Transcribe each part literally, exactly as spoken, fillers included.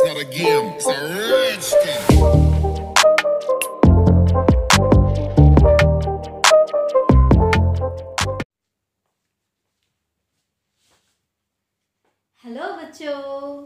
not a game, it's a rich thing. Hello बच्चों,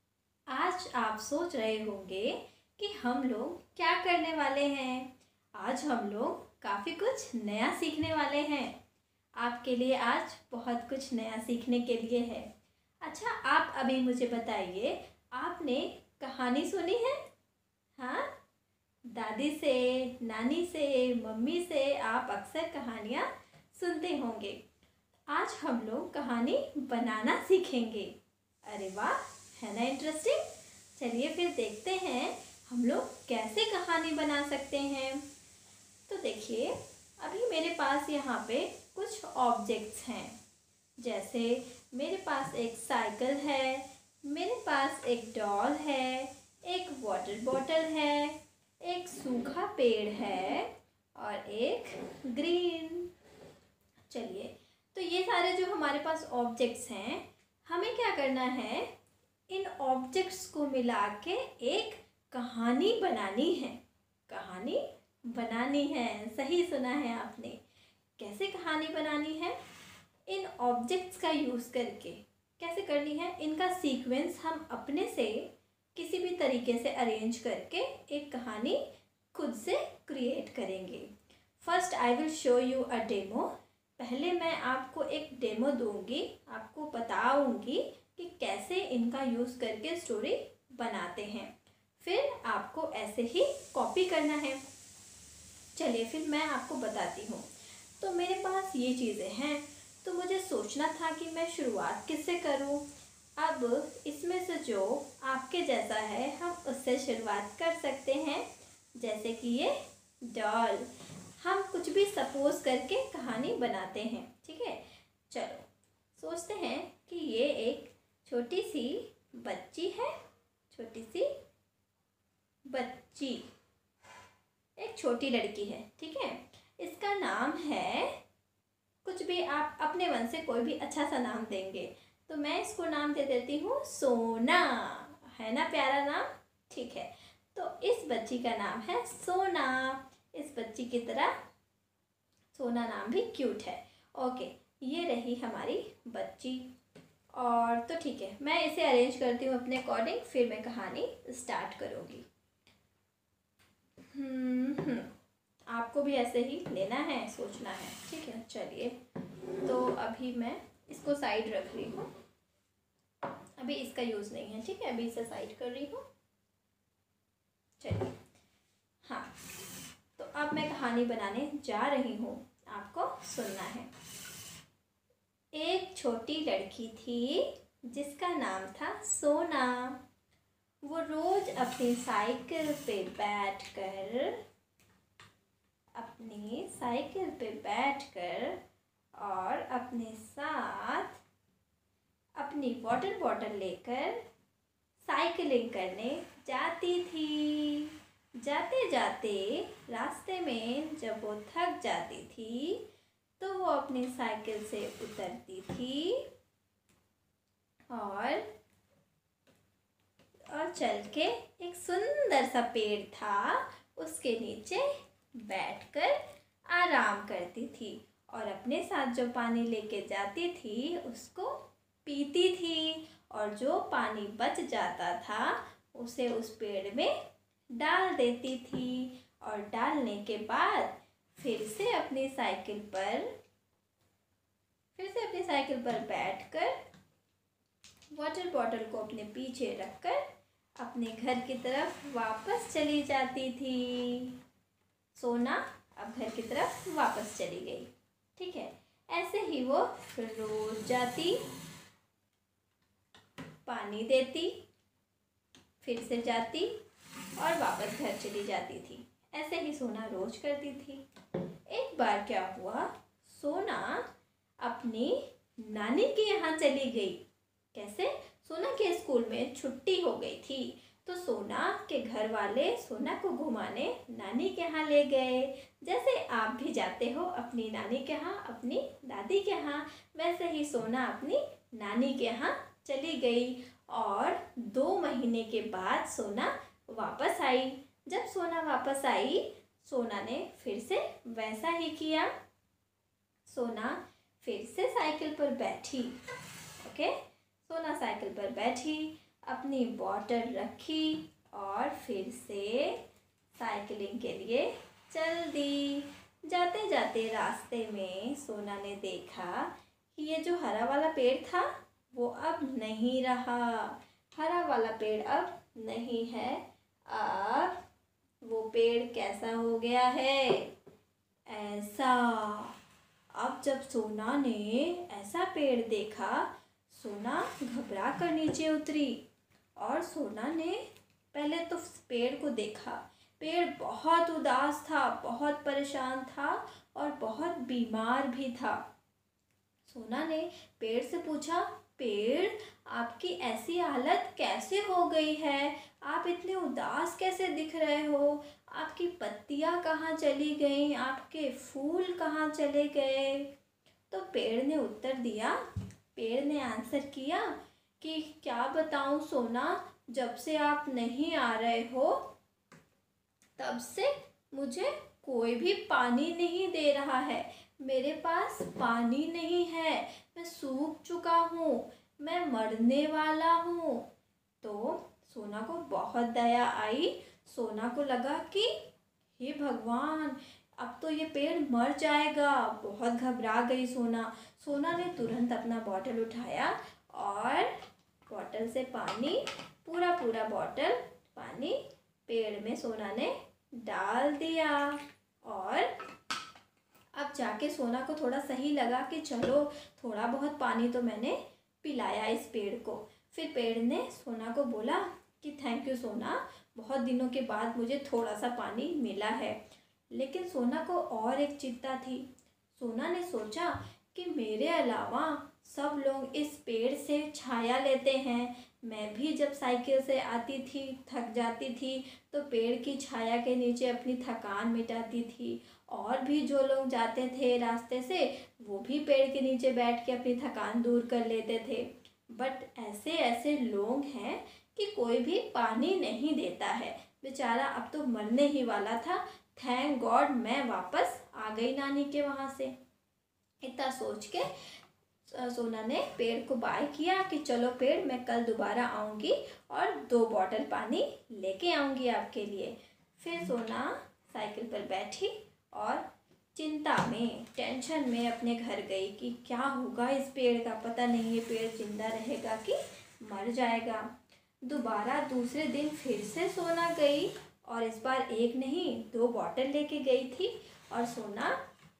आज आप सोच रहे होंगे कि हम लोग क्या करने वाले हैं। आज हम लोग काफ़ी कुछ नया सीखने वाले हैं। आपके लिए आज बहुत कुछ नया सीखने के लिए है। अच्छा, आप अभी मुझे बताइए, आपने कहानी सुनी है? हाँ, दादी से, नानी से, मम्मी से आप अक्सर कहानियाँ सुनते होंगे। आज हम लोग कहानी बनाना सीखेंगे। अरे वाह, है ना इंटरेस्टिंग। चलिए फिर देखते हैं हम लोग कैसे कहानी बना सकते हैं। तो देखिए, अभी मेरे पास यहाँ पे कुछ ऑब्जेक्ट्स हैं। जैसे मेरे पास एक साइकिल है, मेरे पास एक डॉल है, एक वाटर बॉटल है, एक सूखा पेड़ है और एक ग्रीन। चलिए, तो ये सारे जो हमारे पास ऑब्जेक्ट्स हैं, हमें क्या करना है, इन ऑब्जेक्ट्स को मिला के एक कहानी बनानी है। कहानी बनानी है, सही सुना है आपने। कैसे कहानी बनानी है? इन ऑब्जेक्ट्स का यूज़ करके। कैसे करनी है? इनका सीक्वेंस हम अपने से किसी भी तरीके से अरेंज करके एक कहानी खुद से क्रिएट करेंगे। First I will show you a demo. पहले मैं आपको एक डेमो दूंगी, आपको बताऊंगी कि कैसे इनका यूज़ करके स्टोरी बनाते हैं। फिर आपको ऐसे ही कॉपी करना है। चलिए फिर मैं आपको बताती हूँ। तो मेरे पास ये चीज़ें हैं, तो मुझे सोचना था कि मैं शुरुआत किससे करूँ। अब इसमें से जो आपके जैसा है हम उससे शुरुआत कर सकते हैं। जैसे कि ये डॉल, हम कुछ भी सपोज करके कहानी बनाते हैं। ठीक है, चलो सोचते हैं कि ये एक छोटी सी बच्ची है। छोटी सी बच्ची, एक छोटी लड़की है। ठीक है, इसका नाम है, कुछ भी आप अपने मन से कोई भी अच्छा सा नाम देंगे। तो मैं इसको नाम दे देती हूँ सोना। है ना प्यारा नाम? ठीक है, तो इस बच्ची का नाम है सोना। इस बच्ची की तरह सोना नाम भी क्यूट है। ओके, ये रही हमारी बच्ची। और तो ठीक है, मैं इसे अरेंज करती हूँ अपने अकॉर्डिंग, फिर मैं कहानी स्टार्ट करूँगी। हम्म आपको भी ऐसे ही लेना है, सोचना है। ठीक है, चलिए, तो अभी मैं इसको साइड रख रही हूँ। अभी इसका यूज़ नहीं है। ठीक है, अभी इसे साइड कर रही हूँ। चलिए, हाँ, तो अब मैं कहानी बनाने जा रही हूँ, आपको सुनना है। एक छोटी लड़की थी जिसका नाम था सोना। वो रोज अपनी साइकिल पे बैठकर अपनी साइकिल पे बैठकर और अपने साथ अपनी वाटर बॉटल लेकर साइकिलिंग करने जाती थी। जाते जाते रास्ते में जब वो थक जाती थी तो वो अपनी साइकिल से उतरती थी और और चल के एक सुंदर सा पेड़ था, उसके नीचे बैठकर आराम करती थी और अपने साथ जो पानी लेके जाती थी उसको पीती थी। और जो पानी बच जाता था उसे उस पेड़ में डाल देती थी। और डालने के बाद फिर से अपनी साइकिल पर फिर से अपनी साइकिल पर बैठकर वाटर बॉटल को अपने पीछे रखकर अपने घर की तरफ वापस चली जाती थी। सोना अब घर की तरफ वापस चली गई। ठीक है, ऐसे ही वो रोज जाती, पानी देती, फिर से जाती और वापस घर चली जाती थी। ऐसे ही सोना रोज करती थी। एक बार क्या हुआ, सोना अपनी नानी के यहाँ चली गई। कैसे? सोना के स्कूल में छुट्टी हो गई थी, तो सोना के घर वाले सोना को घुमाने नानी के यहाँ ले गए। जैसे आप भी जाते हो अपनी नानी के यहाँ, अपनी दादी के यहाँ, वैसे ही सोना अपनी नानी के यहाँ चली गई और दो महीने के बाद सोना वापस आई। जब सोना वापस आई, सोना ने फिर से वैसा ही किया। सोना फिर से साइकिल पर बैठी। ओके, सोना साइकिल पर बैठी, अपनी बॉटल रखी और फिर से साइकिलिंग के लिए चल दी। जाते जाते रास्ते में सोना ने देखा कि ये जो हरा वाला पेड़ था वो अब नहीं रहा। हरा वाला पेड़ अब नहीं है। अब वो पेड़ कैसा हो गया है? ऐसा। अब जब सोना ने ऐसा पेड़ देखा, सोना घबरा कर नीचे उतरी और सोना ने पहले तो पेड़ को देखा। पेड़ बहुत उदास था, बहुत परेशान था और बहुत बीमार भी था। सोना ने पेड़ से पूछा, पेड़, आपकी ऐसी हालत कैसे हो गई है? आप इतने उदास कैसे दिख रहे हो? आपकी पत्तियां कहाँ चली गईं? आपके फूल कहाँ चले गए? तो पेड़ ने उत्तर दिया, पेड़ ने आंसर किया कि क्या बताऊं सोना, जब से आप नहीं आ रहे हो तब से मुझे कोई भी पानी नहीं दे रहा है। मेरे पास पानी नहीं है, मैं सूख चुका हूँ, मैं मरने वाला हूँ। तो सोना को बहुत दया आई। सोना को लगा कि हे भगवान, अब तो ये पेड़ मर जाएगा। बहुत घबरा गई सोना। सोना ने तुरंत अपना बॉटल उठाया और बॉटल से पानी, पूरा पूरा बॉटल पानी पेड़ में सोना ने डाल दिया। और अब जाके सोना को थोड़ा सही लगा कि चलो थोड़ा बहुत पानी तो मैंने पिलाया इस पेड़ को। फिर पेड़ ने सोना को बोला कि थैंक यू सोना, बहुत दिनों के बाद मुझे थोड़ा सा पानी मिला है। लेकिन सोना को और एक चिंता थी। सोना ने सोचा कि मेरे अलावा सब लोग इस पेड़ से छाया लेते हैं। मैं भी जब साइकिल से आती थी, थक जाती थी, तो पेड़ की छाया के नीचे अपनी थकान मिटाती थी। और भी जो लोग जाते थे रास्ते से, वो भी पेड़ के नीचे बैठ के अपनी थकान दूर कर लेते थे। बट ऐसे ऐसे लोग हैं कि कोई भी पानी नहीं देता है। बेचारा अब तो मरने ही वाला था। थैंक गॉड मैं वापस आ गई नानी के वहाँ से। इतना सोच के सोना ने पेड़ को बाय किया कि चलो पेड़, मैं कल दोबारा आऊँगी और दो बॉटल पानी लेके आऊँगी आपके लिए। फिर सोना साइकिल पर बैठी और चिंता में, टेंशन में अपने घर गई कि क्या होगा इस पेड़ का, पता नहीं ये पेड़ जिंदा रहेगा कि मर जाएगा। दोबारा दूसरे दिन फिर से सोना गई और इस बार एक नहीं दो बॉटल लेके गई थी। और सोना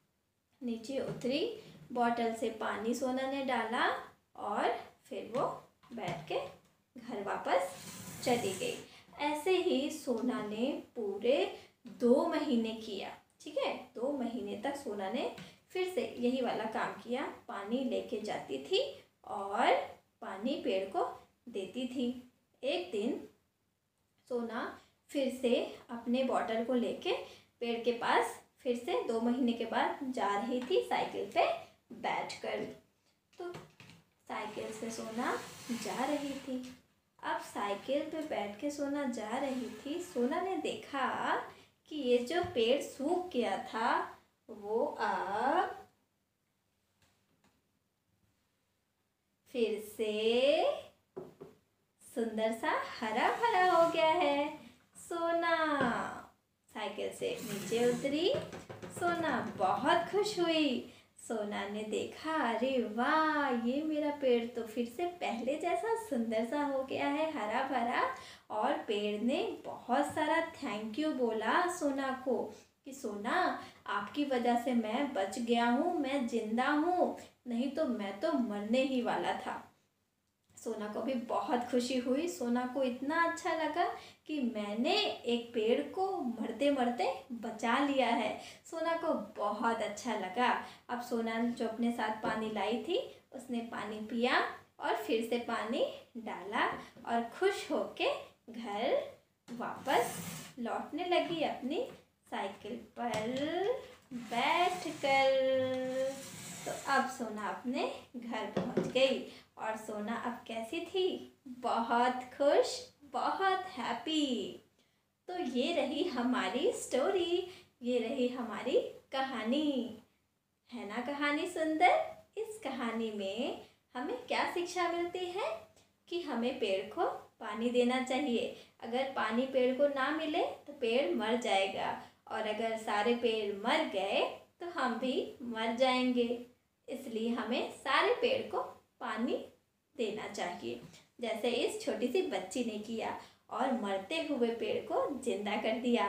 नीचे उतरी, बॉटल से पानी सोना ने डाला और फिर वो बैठ के घर वापस चली गई। ऐसे ही सोना ने पूरे दो महीने किया। ठीक है, दो महीने तक सोना ने फिर से यही वाला काम किया। पानी लेके जाती थी और पानी पेड़ को देती थी। एक दिन सोना फिर से अपने बॉटल को लेके पेड़ के पास फिर से दो महीने के बाद जा रही थी साइकिल पे बैठकर। तो साइकिल से सोना जा रही थी। अब साइकिल पे बैठ के सोना जा रही थी। सोना ने देखा कि ये जो पेड़ सूख गया था वो अब फिर से सुंदर सा हरा भरा हो गया है। सोना साइकिल से नीचे उतरी। सोना बहुत खुश हुई। सोना ने देखा, अरे वाह, ये मेरा पेड़ तो फिर से पहले जैसा सुंदर सा हो गया है, हरा भरा। और पेड़ ने बहुत सारा थैंक यू बोला सोना को कि सोना, आपकी वजह से मैं बच गया हूँ, मैं जिंदा हूँ, नहीं तो मैं तो मरने ही वाला था। सोना को भी बहुत खुशी हुई। सोना को इतना अच्छा लगा कि मैंने एक पेड़ को मरते मरते बचा लिया है। सोना को बहुत अच्छा लगा। अब सोना जो अपने साथ पानी लाई थी उसने पानी पिया और फिर से पानी डाला और खुश होके घर वापस लौटने लगी अपनी साइकिल पर बैठकर। तो अब सोना अपने घर पहुंच गई और सोना अब कैसी थी? बहुत खुश, बहुत हैप्पी। तो ये रही हमारी स्टोरी, ये रही हमारी कहानी। है ना कहानी सुंदर? इस कहानी में हमें क्या शिक्षा मिलती है कि हमें पेड़ को पानी देना चाहिए। अगर पानी पेड़ को ना मिले तो पेड़ मर जाएगा, और अगर सारे पेड़ मर गए तो हम भी मर जाएंगे। इसलिए हमें सारे पेड़ को पानी देना चाहिए, जैसे इस छोटी सी बच्ची ने किया और मरते हुए पेड़ को जिंदा कर दिया।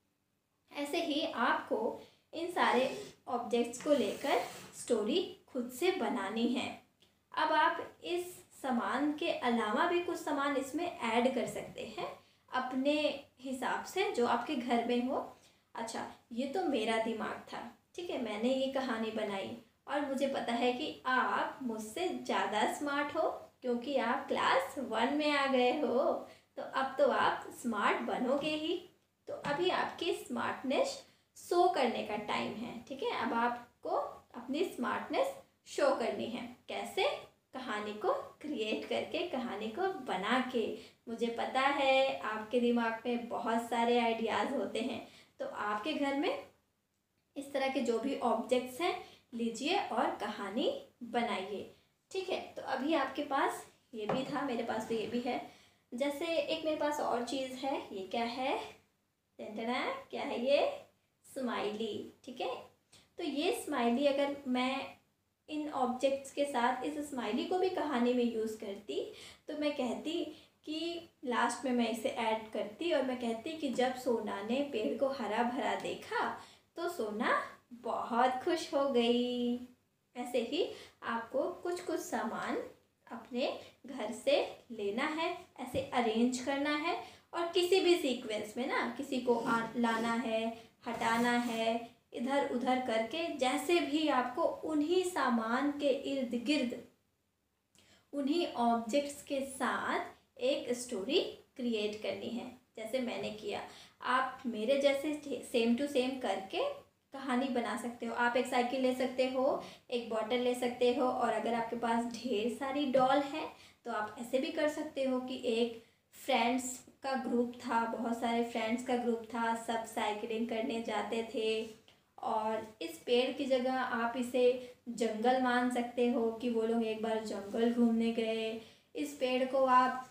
ऐसे ही आपको इन सारे ऑब्जेक्ट्स को लेकर स्टोरी खुद से बनानी है। अब आप इस सामान के अलावा भी कुछ सामान इसमें ऐड कर सकते हैं अपने हिसाब से, जो आपके घर में हो। अच्छा, ये तो मेरा दिमाग था, ठीक है, मैंने ये कहानी बनाई और मुझे पता है कि आप मुझसे ज़्यादा स्मार्ट हो, क्योंकि आप क्लास वन में आ गए हो। तो अब तो आप स्मार्ट बनोगे ही। तो अभी आपकी स्मार्टनेस शो करने का टाइम है, ठीक है। अब आपको अपनी स्मार्टनेस शो करनी है। कैसे? कहानी को क्रिएट करके, कहानी को बना के। मुझे पता है आपके दिमाग में बहुत सारे आइडियाज़ होते हैं, तो आपके घर में इस तरह के जो भी ऑब्जेक्ट्स हैं लीजिए और कहानी बनाइए, ठीक है। तो अभी आपके पास ये भी था, मेरे पास तो ये भी है। जैसे एक मेरे पास और चीज़ है, ये क्या है? टेंटना, क्या है ये? स्माइली, ठीक है। तो ये स्माइली अगर मैं इन ऑब्जेक्ट्स के साथ इस स्माइली को भी कहानी में यूज़ करती, तो मैं कहती कि लास्ट में मैं इसे ऐड करती और मैं कहती कि जब सोना ने पेड़ को हरा भरा देखा तो सोना बहुत खुश हो गई। ऐसे ही आपको कुछ कुछ सामान अपने घर से लेना है, ऐसे अरेंज करना है, और किसी भी सीक्वेंस में ना, किसी को आ, लाना है, हटाना है, इधर उधर करके, जैसे भी आपको उन्हीं सामान के इर्द गिर्द, उन्हीं ऑब्जेक्ट्स के साथ एक स्टोरी क्रिएट करनी है, जैसे मैंने किया। आप मेरे जैसे सेम टू सेम करके कहानी बना सकते हो। आप एक साइकिल ले सकते हो, एक बॉटल ले सकते हो, और अगर आपके पास ढेर सारी डॉल है तो आप ऐसे भी कर सकते हो कि एक फ्रेंड्स का ग्रुप था, बहुत सारे फ्रेंड्स का ग्रुप था, सब साइकिलिंग करने जाते थे, और इस पेड़ की जगह आप इसे जंगल मान सकते हो कि वो लोग एक बार जंगल घूमने गए। इस पेड़ को आप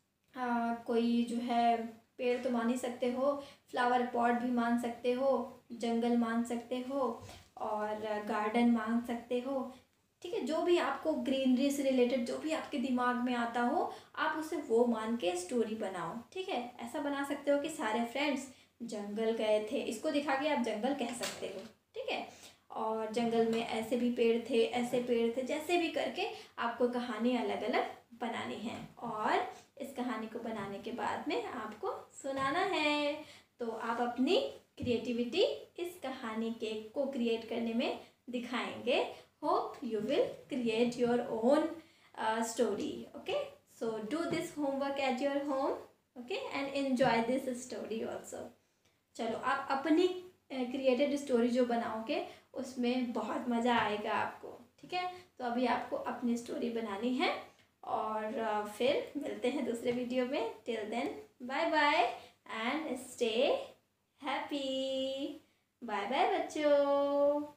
आ, कोई जो है पेड़ तो मान ही सकते हो, फ्लावर पॉट भी मान सकते हो, जंगल मान सकते हो, और गार्डन मान सकते हो, ठीक है। जो भी आपको ग्रीनरी से रिलेटेड जो भी आपके दिमाग में आता हो, आप उसे वो मान के स्टोरी बनाओ, ठीक है। ऐसा बना सकते हो कि सारे फ्रेंड्स जंगल गए थे, इसको दिखा के आप जंगल कह सकते हो, ठीक है। और जंगल में ऐसे भी पेड़ थे, ऐसे पेड़ थे, जैसे भी करके आपको कहानी अलग अलग बनानी है, और इस कहानी को बनाने के बाद में आपको सुनाना है। तो आप अपनी क्रिएटिविटी इस कहानी के को क्रिएट करने में दिखाएंगे। Hope you will create your own story, okay. So do this homework at your home, okay, and enjoy this story also. चलो, आप अपनी क्रिएटेड स्टोरी जो बनाओगे उसमें बहुत मज़ा आएगा आपको, ठीक है। तो अभी आपको अपनी स्टोरी बनानी है, और फिर मिलते हैं दूसरे वीडियो में। Till then, bye bye and stay happy. Bye bye बच्चों।